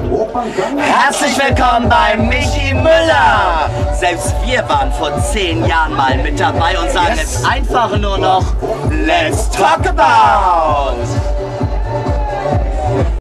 Herzlich willkommen bei Michi Müller. Selbst wir waren vor 10 Jahren mal mit dabei und sagen jetzt einfach nur noch Let's talk about.